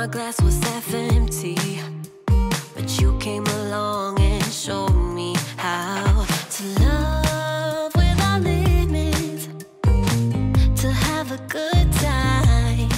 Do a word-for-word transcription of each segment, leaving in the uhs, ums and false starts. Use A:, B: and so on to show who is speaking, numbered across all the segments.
A: my glass was half empty, but you came along and showed me how to love without limits, to have a good time.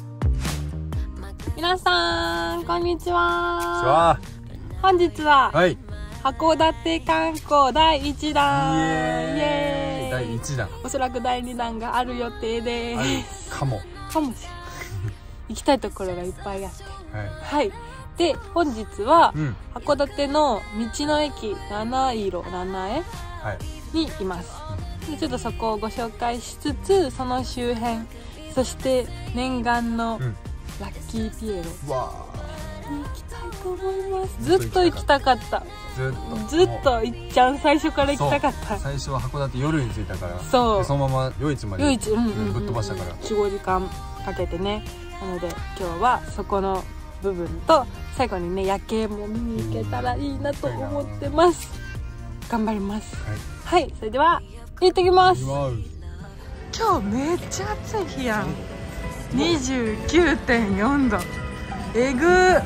B: 皆さんこんにちは。
C: こんにちは。
B: 本日は、
C: はい、
B: 函館観光だいいちだん、イエーイ。
C: だいいちだん、
B: おそらくだいにだんがある予定で
C: あるかも
B: かもしれない行きたいところがいっぱいあって、
C: はい、
B: はい、で本日は、
C: うん、
B: 函館の道の駅七色七重にいます、はい、でちょっとそこをご紹介しつつ、その周辺、そして念願のラッキーピエロ、わに行きたいと思います。ずっと行きたかった。
C: ずっと
B: ずっといっちゃん最初から行きたかった。
C: 最初は函館夜に着いたから、
B: そう、
C: そのまま夜市までぶっ飛ばしたから、
B: よん、ごじかんかけてね。なので今日はそこの部分と最後にね、夜景も見に行けたらいいなと思ってます。頑張ります。はい、はい、それでは行ってきます。今日めっちゃ暑い日やん。 にじゅうきゅうてんよんど、えぐー。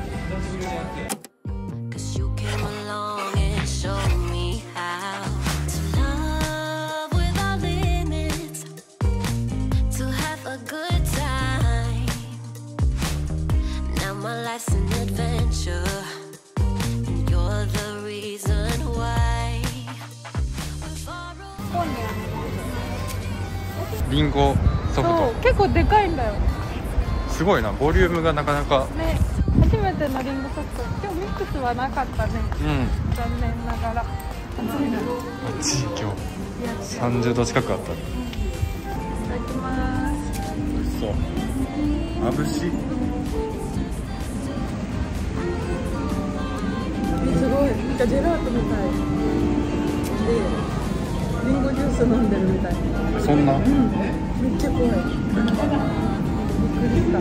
C: リンゴソフト、
B: 結構でかいんだよ。
C: すごいな、ボリュームがなかなか
B: ね。初めてのリンゴソフト。今日ミックスはなかったね。うん、残念ながら。
C: 暑い今日さんじゅうど近くあった。い
B: ただきます。
C: そう、まぶしい。
B: すごい、なんかジェラートみたいで、リンゴジュース飲んでるみたい。
C: そんな、うん、
B: めっちゃ怖い。びっくりした。うん、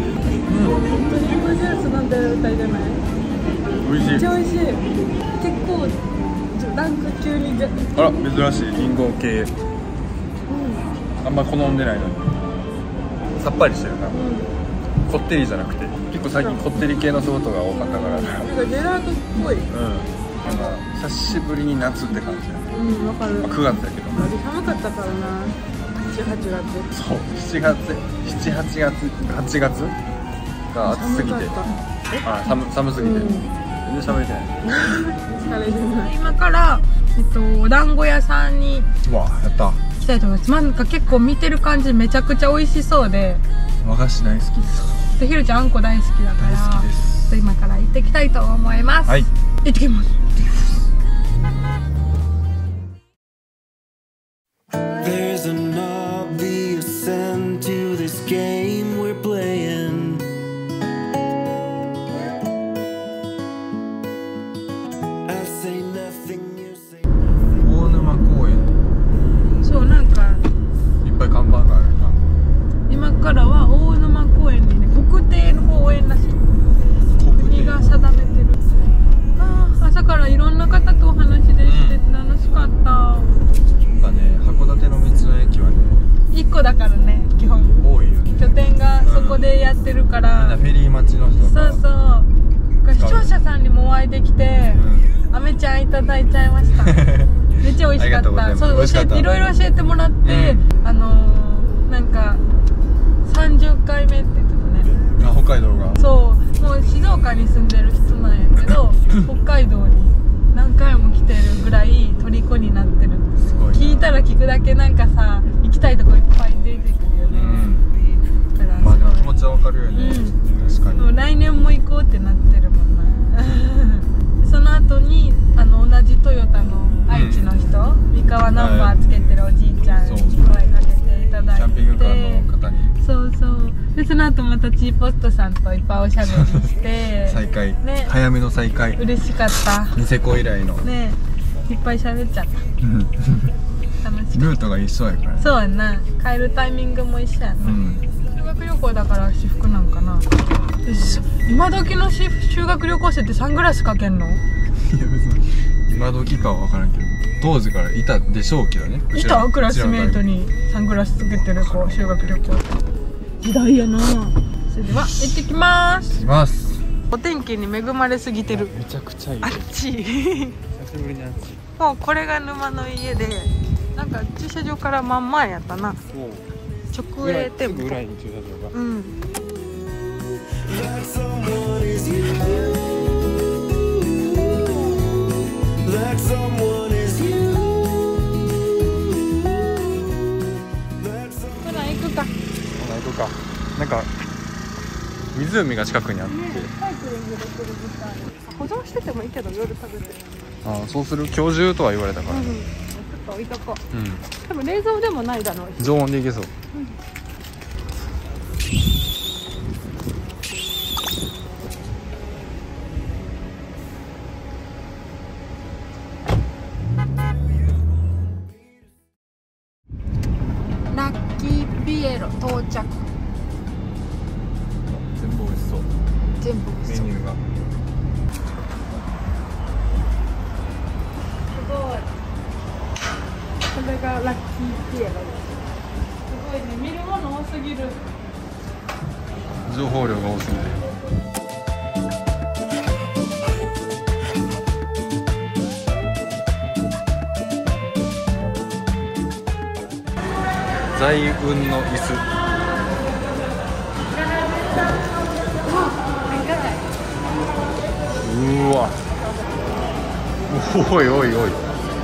B: 本当にリンゴジュース飲んでるみたいじゃない？
C: 美味しい。
B: めっちゃ美味しい。結構ランク級にじゃ、
C: あら珍しいリンゴ系、うん、あんま好んでないのにさっぱりしてるな、うん、こってりじゃなくて、結構最近こってり系のソフトが多かったから、なんか
B: ジェラートっぽい、うん、
C: なんか久しぶりに夏って感じだね。うん、わかる。まあ、くがつだけど
B: 寒かったからな、しちはちがつ。そう、
C: しちがつ、しちはちがつ、はちがつが暑すぎて、あ、寒、寒すぎて、うん、全然喋れてない。
B: 今から、えっと、お団子屋さんに
C: わあ、やった
B: 行きたいと思います。なんか結構見てる感じめちゃくちゃ美味しそうで、
C: 和菓子大好きです。
B: でひろちゃんあんこ大好きだから、
C: 大好きです。
B: 今から行ってきたいと思います。はい、行ってきます。
D: There's an obvious end to this game we're playing. I say nothing, you say nothing.
C: 大沼公園。
B: そう、なんか
C: いっぱい看板があるな。
B: 今からは大沼公園にね、国定の公園らしい。国が定めてる。ああ、朝からいろんな方とお話でして楽しかった。
C: やっぱね、函館の道の駅はね、
B: いっこだからね、基本
C: 多いよね。
B: 拠点がそこでやってるから、
C: みんなフェリー待ちの人が、
B: そうそう、視聴者さんにもお会いできて、うん、あめちゃんいただいちゃいました。めっちゃ美味しかった。そう、教えて、いろいろ教えてもらって、うん、あのー、なんかさんじゅっかいめって言ってたね。
C: あ、北海道が。
B: そう、もう静岡に住んでる人なんやけど北海道に何回も来てるぐらい虜になってる。すごい。聞いたら聞くだけなんかさ、行きたいとこいっぱい出てくるよね。うん、だからまあでも気持ちはわかるよね、うん、確かに。もう来年も行こうってなってるもんな。その後にあの同じトヨタの愛知の人、うん、三河ナンバーつけてるおじいちゃんに声かけていただいて、キャンピングカーの方に、そうそうで、その後またチーポストさんといっぱいおしゃべりして
C: 再会、ね、早めの再会、
B: 嬉しかった。
C: ニセコ以来の
B: ね、いっぱい喋っちゃった楽しかった。
C: ルートが一緒やからね。
B: そうやな、帰るタイミングも一緒やな、うん、修学旅行だから私服なんかな。今時の修学旅行生ってサングラスかけんの？いや
C: 別に今時かは分からんけど、当時からいたでしょうけどね。
B: いた？クラスメートにサングラスつけてる子、修学旅行時代やな。 それでは行ってきます。
C: 行きます。
B: お天気に恵まれすぎてる。
C: めちゃくちゃいい。
B: あっち
C: 久しぶりにあっち。
B: もうこれが沼の家で、なんか駐車場から真ん前やったな。直営店舗。
C: 裏に駐車場が。
B: うん。
D: That someone is you. That someone is you. That someone.
B: ほら行くか。
C: ほな行こうか。なんか湖が近くにあって。
B: サイクリングできるみたい。保存しててもいいけど夜食べる。
C: ああ、そうする。今日中とは言われたから。
B: うん。ちょっと置いとこう。
C: うん。
B: 多分冷蔵でもないだろう。
C: 常温でいけそう。
B: ラッキーピエロ到着。
C: 全部美味しそう。
B: 全部美味しそう。
C: メニューが。
B: すごい。これがラッキーピエロです。すごいね、見るもの多すぎる。
C: 情報量が多すぎて。財運の椅子。うわ。おいおいおい。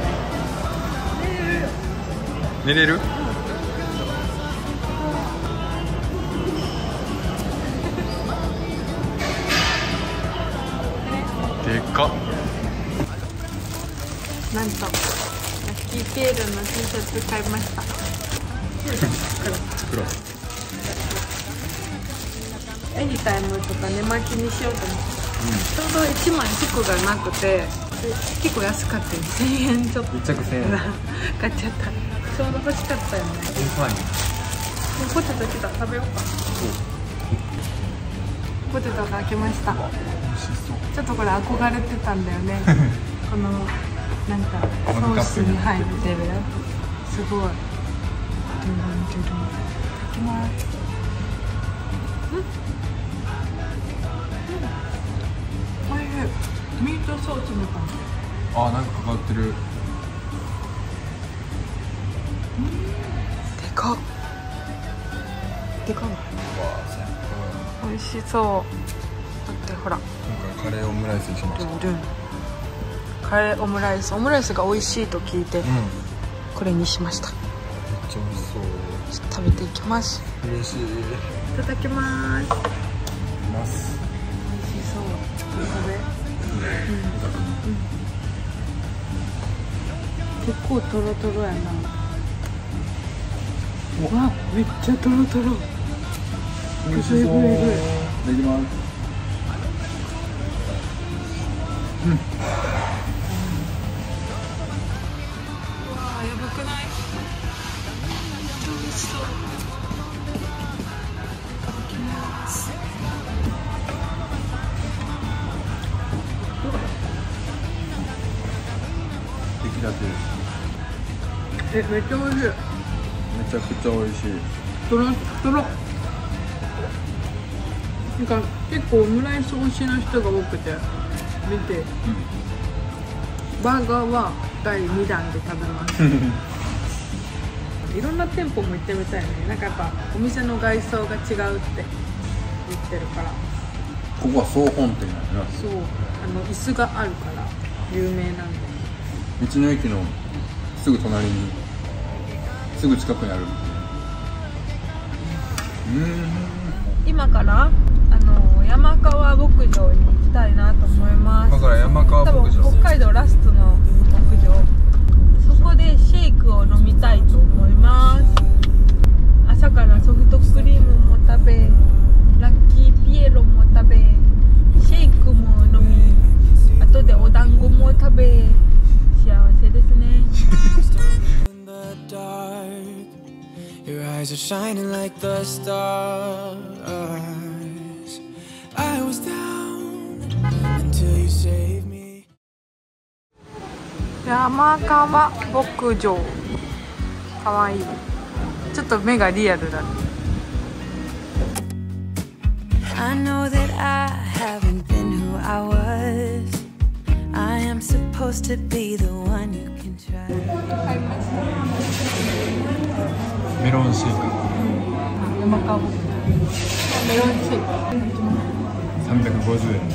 C: 寝れる？でかっ。
B: なんとラッキーピエロの T シャツ買いました。
C: 黒。
B: エニタイムとか寝巻きにしようと思って、ちょうどいちまい服がなくて結構安かったよ。せんえんちょっと
C: 一着せんえん。
B: 買っちゃった。ちょうど欲しかったよね。ポテト来た。食べようか。ポテトが開けました。ちょっとこれ憧れてたんだよね。このなんかソースに入ってるやつ。すごい。いただきます。うん。うん。おいしい。ミートソースみたい。
C: あー、なんかかかってる。
B: でかっ。でかない。美味しそう。だってほら。
C: 今回カレーオムライスにしました。
B: ルンルン。カレーオムライス、オムライスが美味しいと聞いて、
C: うん。
B: これにしました。
C: めっちゃ美味しそう。
B: ちょっと食べていきます。
C: 嬉しい。い
B: いただきます。
C: ます。
B: 美味しそう。これ、うん、結構トロトロやな。うわ、めっちゃトロトロ。
C: 美味しそう。いただきます。うん。
B: うわー、やばくない？美味しそう。
C: 出来たて。
B: え、めっちゃ美味しい。
C: めちゃくちゃ美味しい。
B: トロトロ。なんか結構オムライス推しの人が多くて見て、うん、バーガーはだいにだんで食べます。いろんな店舗も行ってみたいね。なんかやっぱお店の外装が違うって言ってるから。
C: ここは総本店なんだな。
B: そう、あの椅子があるから有名なんで。
C: 道の駅のすぐ隣に、すぐ近くにある。うん。
B: 今からあの山川牧場に行きたいなと思います。
C: 今から山川牧場。
B: 多分北海道ラストの牧場。そこでシェイクを飲みたいと思います。朝からソフトクリームも食べ、ラッキーピエロも食べ、シェイクも飲み、後でお団子も食べ、幸せですね。
D: In the dark, your eyes are shining like the stars. I was down until you saved me.
B: 山川牧場。かわいい。ちょっと目がリアルだね。
D: I know that I haven't been who I was. I am supposed to be the one you can trust.
C: メロンシェイク
B: 山かぶメロンシェイク
C: さんびゃくごじゅうえん。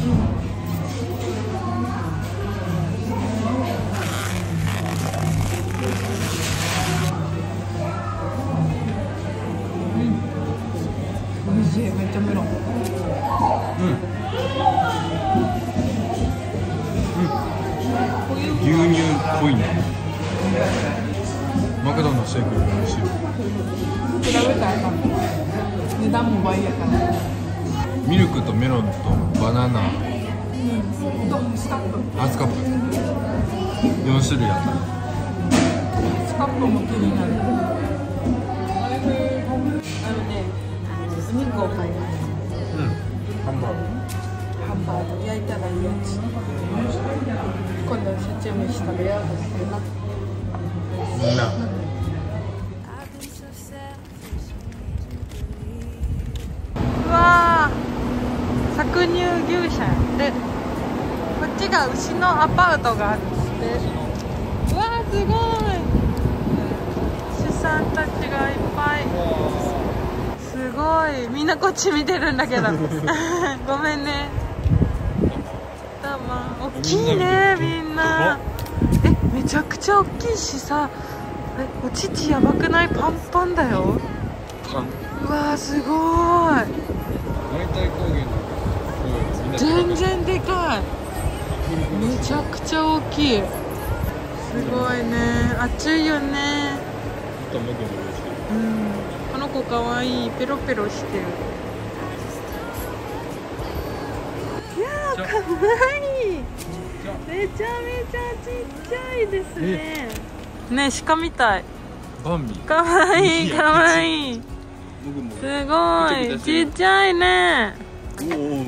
B: 美味しい、めっちゃメロン。
C: 牛乳っぽいね。マクドのシェイクより美味しい。
B: 比べたら値段も倍やから。
C: ミルクとメロンとバナナ、
B: スカップ。
C: ハースカップよん種類あった。
B: スカップも気になる。あのね、お肉を買います。
C: うん、ハンバーグ。
B: ハンバーグ焼いたらいいやつ。今度シャチ飯食べようとしてるな。
C: みんな。
B: うわー、搾乳牛舎やってこっちが牛のアパートがあるんですってうわーすごい牛さんたちがいっぱいすごいみんなこっち見てるんだけどごめんねどうも大きいねみんなえめちゃくちゃ大きいしさえお乳やばくないパンパンだよ
C: パン
B: うわーすごい
C: 大体高原の
B: 全然でかいめちゃくちゃ大きいすごいね暑いよねうんこの子かわいいペロペロしてるいやーかわいいめちゃめちゃちっちゃいですねね鹿みたい
C: バンビ
B: かわいいかわいいすごいちっちゃいねお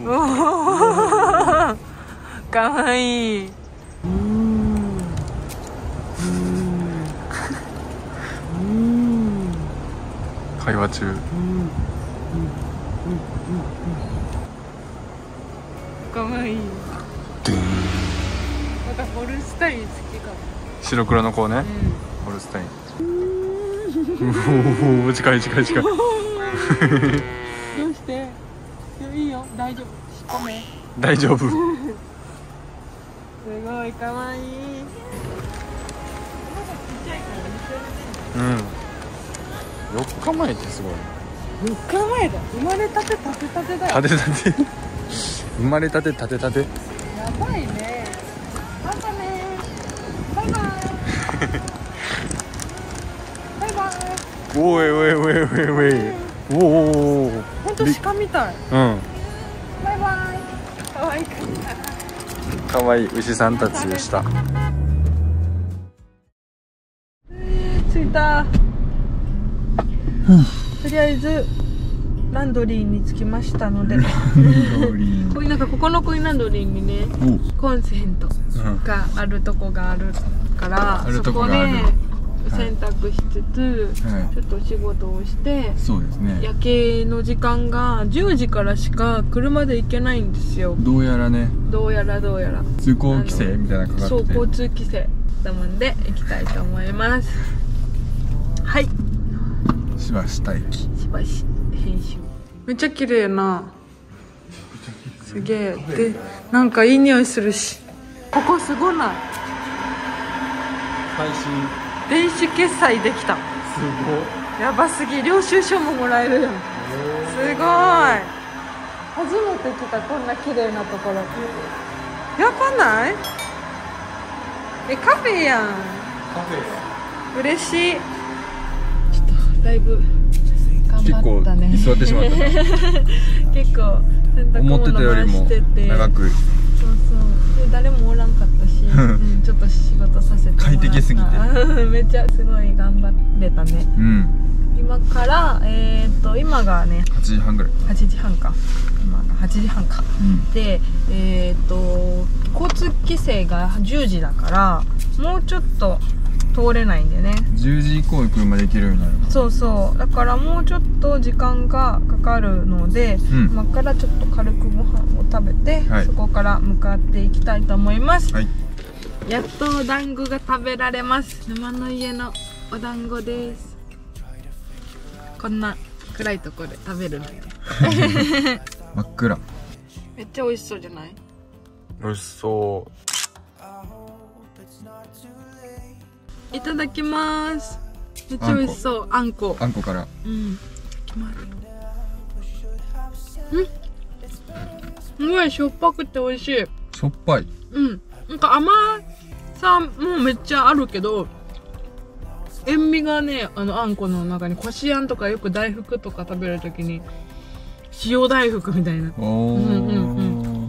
B: おかわいい
C: 会話中
B: かわいいまたホルスタイン好きかも
C: 白黒の子ね、うん、ホルスタインおお近い近い近いどう
B: していいよ大丈夫ごめん
C: 大丈夫す
B: ごいかわいい
C: うんよっかまえってすごい
B: よっかまえだ生まれたてたてたてだよ
C: たてたて生まれたてたてたてや
B: ばいねまたねバイバイバイバイ
C: おいおいおいおいおいおお
B: ほんと鹿みたい
C: うん
B: バイバイかわいかった
C: かわいい牛さんたちでした
B: えー、着いたとりあえずランドリーに着きましたのでランドリーこういうなんかここのコインランドリーにねコンセントがあるとこがあるから、うん、そこで洗濯しつつ、はい、ちょっと仕事をして
C: そうですね
B: 夜景の時間がじゅうじからしか車で行けないんですよ
C: どうやらね
B: どうやらどうやら
C: 通行規制みたいなのかかってて
B: そう交通規制だもんで行きたいと思いますはい
C: しばした駅
B: しばし編集めっちゃ綺麗なすげえでなんかいい匂いするしここすごない
C: 配信
B: 電子決済できた
C: すご
B: やばすぎ領収書ももらえるよすごい初めて来たこんな綺麗なところやばないえカフェやん
C: カフェ
B: 嬉しいちょっとだいぶ頑張ったね
C: 結構居座ってしまったな
B: 結構洗濯物回してて
C: 長く
B: そうそうで誰もおらんかったし、うん、ちょっと仕事させてもらった
C: 快適すぎて
B: めっちゃすごい頑張れたね
C: うん
B: 今からえー、っと今がね
C: はちじはんぐらい
B: はちじはんか今がはちじはんか、うん、でえー、っと交通規制がじゅうじだからもうちょっと通れないんでね。
C: じゅうじ以降に車で行けるようになるの。
B: そうそう、だからもうちょっと時間がかかるので、うん、今からちょっと軽くご飯を食べて、はい、そこから向かっていきたいと思います、はい、やっとお団子が食べられます。沼の家のお団子です。こんな暗いところで食べるのよ
C: 真っ暗。
B: めっちゃ美味しそうじゃない？
C: 美味しそう。
B: いただきます。めっちゃ美味しそう。あんこ。
C: あんこから。
B: うん。うん。すごいしょっぱくて美味しい。
C: しょっぱい。
B: うん。なんか甘さもめっちゃあるけど、塩味がね、あのあんこの中に、こしあんとかよく大福とか食べるときに塩大福みたいな。うんうんうん。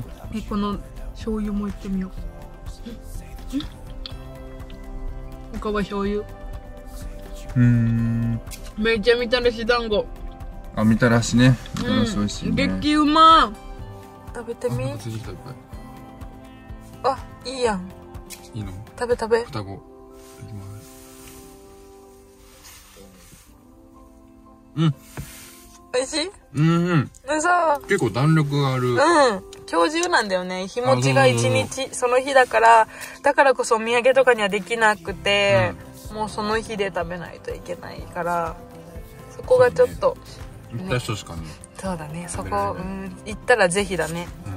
B: え、この醤油もいってみよう。うん。他は醤油。
C: うーん。
B: めっちゃみたらし団子。
C: あ、みたらしね。みたらし美味しいね。
B: 激うま。食べてみ。あ、いいやん。
C: いいの？
B: 食べ食べ。
C: 双子。うん。
B: 美味しい？
C: うんうん。
B: 嘘。
C: 結構弾力がある。
B: うん。今日中なんだよね。日持ちが一日、その日だから、だからこそお土産とかにはできなくて、うん、もうその日で食べないといけないから、そこがちょっと。
C: 行った人しかね。
B: そうだね。そこ、うん、行ったらぜひだね。うん、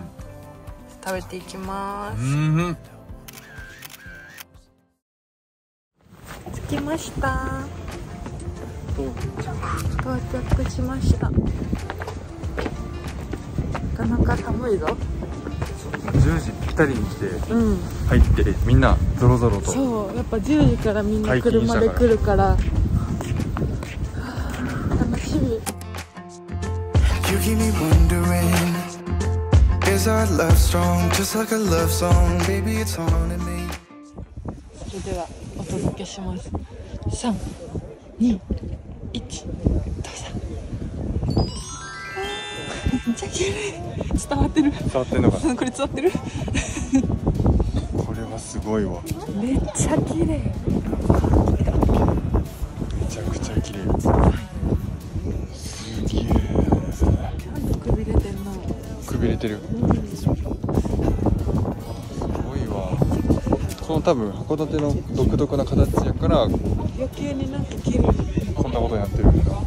B: 食べていきます。うん。着きました。到着しました。なかなか寒いぞ。
C: じゅうじぴったりに来て、うん、入ってみんなゾロゾロと。
B: そう、やっぱじゅうじからみんな車で来るから、楽しみ。You keep me wondering, is our love strong, just like a love song, baby it's haunting me. それではお届けします。さん、に、いち、どうぞ。めっちゃ綺麗。伝わってる。
C: 伝わってんのかな。
B: これ伝わってる。
C: これはすごいわ。
B: めっちゃ綺麗。
C: めちゃくちゃ綺麗。すげえ。
B: なんでくびれてんの。
C: くびれてる。うん、すごいわ。この多分函館の独特な形やから余
B: 計になんか綺麗。
C: こんなことになってるんだ。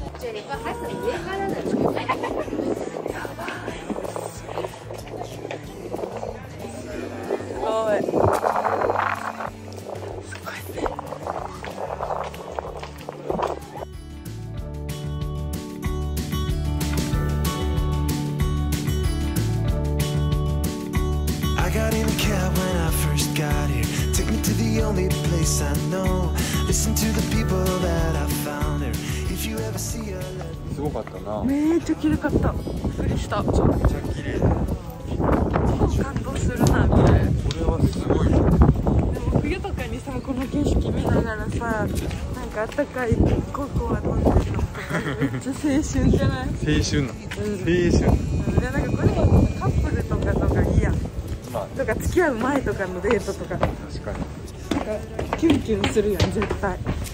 A: I got in a cab when I first got here. Take me to the only place I know. Listen to the people that I found here. If you ever see her, let me.
C: すごかったな。
B: めっちゃ綺麗かった。びっくりした。めちゃくちゃ綺麗。感動するな、見る。
C: これはすごい。で
B: も冬とかにさ、この景色見ながらさ、なんかあったかいココア飲んでるのとかめっちゃ青春じゃない？
C: 青春な。
B: うん、
C: 青春。
B: でなんかこれもカップルとかとかいいやん。まあ、とか付き合う前とかのデートとか。
C: 確かに。
B: なんかキュンキュンするやん絶対。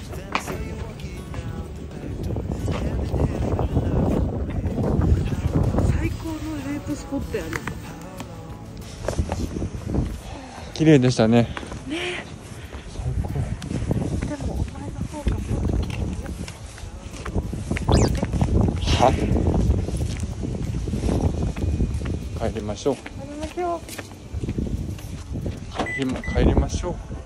B: 最高のデートスポットやな。
C: 綺麗でしたね。
B: ねえ。最高。でもお前の方がもっと綺麗よ。
C: は？帰りましょう。
B: 帰りましょう。
C: 帰りま、帰りましょう。